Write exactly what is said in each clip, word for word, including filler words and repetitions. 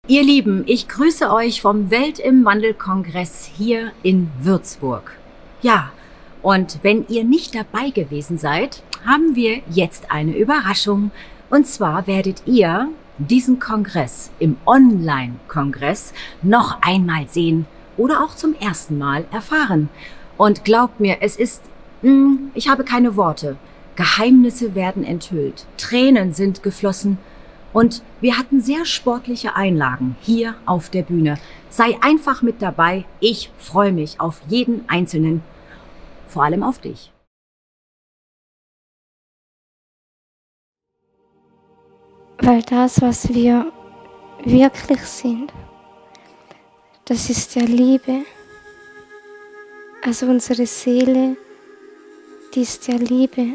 Ihr Lieben, ich grüße euch vom Welt im Wandel-Kongress hier in Würzburg. Ja, und wenn ihr nicht dabei gewesen seid, haben wir jetzt eine Überraschung. Und zwar werdet ihr diesen Kongress im Online-Kongress noch einmal sehen oder auch zum ersten Mal erfahren. Und glaubt mir, es ist, mh, ich habe keine Worte. Geheimnisse werden enthüllt, Tränen sind geflossen. Und wir hatten sehr sportliche Einlagen hier auf der Bühne. Sei einfach mit dabei. Ich freue mich auf jeden Einzelnen. Vor allem auf dich. Weil das, was wir wirklich sind, das ist ja Liebe. Also unsere Seele, die ist ja Liebe.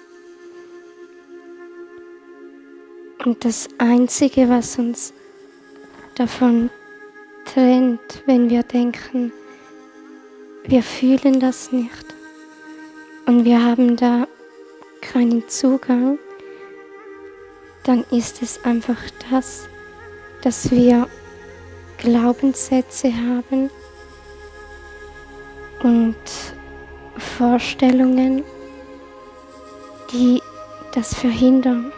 Und das Einzige, was uns davon trennt, wenn wir denken, wir fühlen das nicht und wir haben da keinen Zugang, dann ist es einfach das, dass wir Glaubenssätze haben und Vorstellungen, die das verhindern.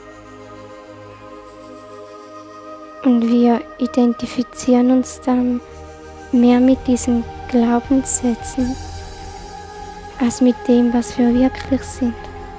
Und wir identifizieren uns dann mehr mit diesen Glaubenssätzen als mit dem, was wir wirklich sind.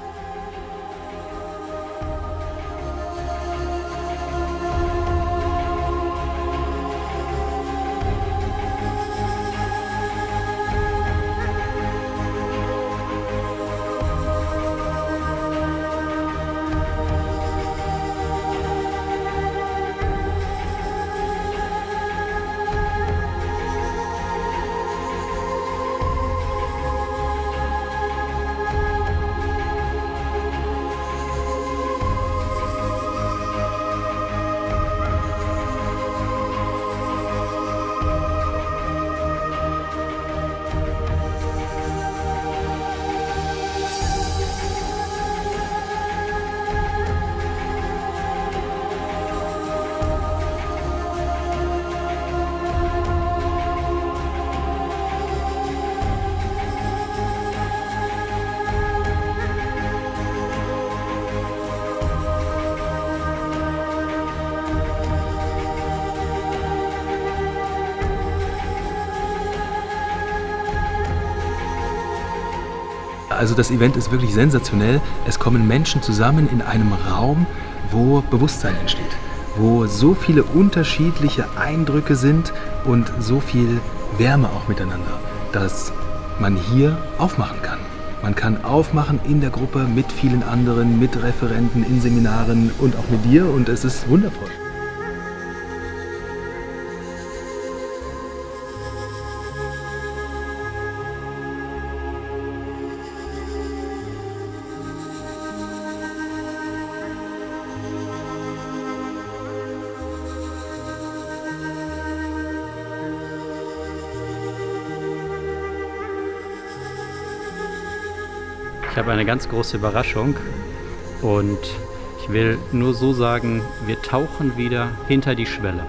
Also das Event ist wirklich sensationell. Es kommen Menschen zusammen in einem Raum, wo Bewusstsein entsteht, wo so viele unterschiedliche Eindrücke sind und so viel Wärme auch miteinander, dass man hier aufmachen kann. Man kann aufmachen in der Gruppe mit vielen anderen, mit Referenten in Seminaren und auch mit dir und es ist wundervoll. Ich habe eine ganz große Überraschung und ich will nur so sagen, wir tauchen wieder hinter die Schwelle.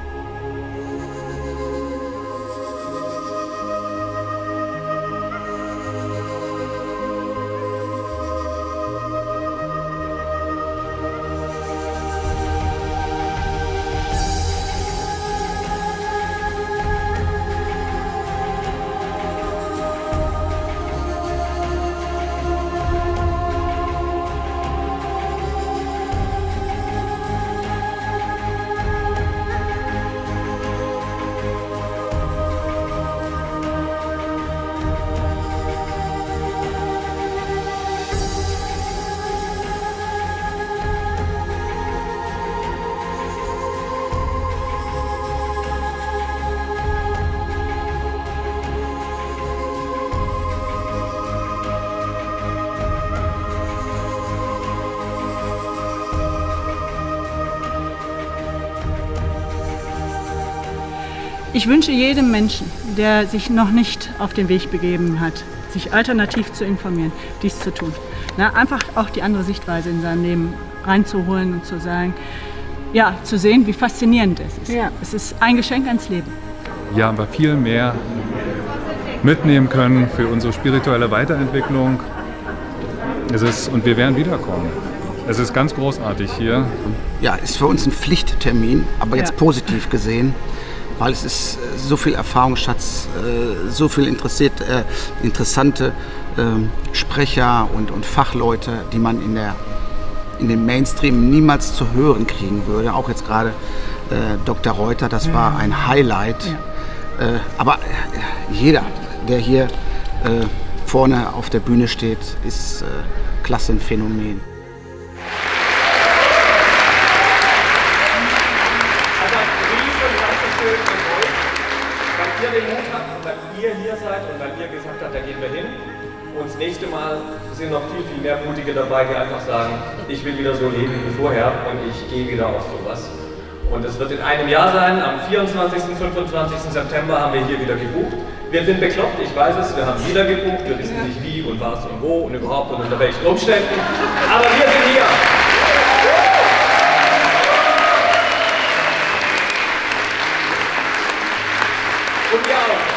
Ich wünsche jedem Menschen, der sich noch nicht auf den Weg begeben hat, sich alternativ zu informieren, dies zu tun. Na, einfach auch die andere Sichtweise in seinem Leben reinzuholen und zu sagen, ja, zu sehen, wie faszinierend es ist. Ja. Es ist ein Geschenk ans Leben. Ja, aber viel mehr mitnehmen können für unsere spirituelle Weiterentwicklung. Es ist, und wir werden wiederkommen. Es ist ganz großartig hier. Ja, ist für uns ein Pflichttermin, aber jetzt Ja. positiv gesehen, weil es ist so viel Erfahrungsschatz, so viel interessiert, äh, interessante äh, Sprecher und, und Fachleute, die man in, der, in dem Mainstream niemals zu hören kriegen würde. Auch jetzt gerade äh, Doktor Reuter, das war ein Highlight. Ja. Äh, aber äh, jeder, der hier äh, vorne auf der Bühne steht, ist äh, klasse ein Phänomen. Weil ihr den Mut habt und weil ihr hier seid und weil ihr gesagt habt, da gehen wir hin. Und das nächste Mal sind noch viel, viel mehr Mutige dabei, die einfach sagen, ich will wieder so leben wie vorher und ich gehe wieder auf sowas. Und es wird in einem Jahr sein, am vierundzwanzigsten, fünfundzwanzigsten September haben wir hier wieder gebucht. Wir sind bekloppt, ich weiß es, wir haben wieder gebucht, wir wissen nicht wie und was und wo und überhaupt und unter welchen Umständen. Aber wir sind hier. Und ihr auch.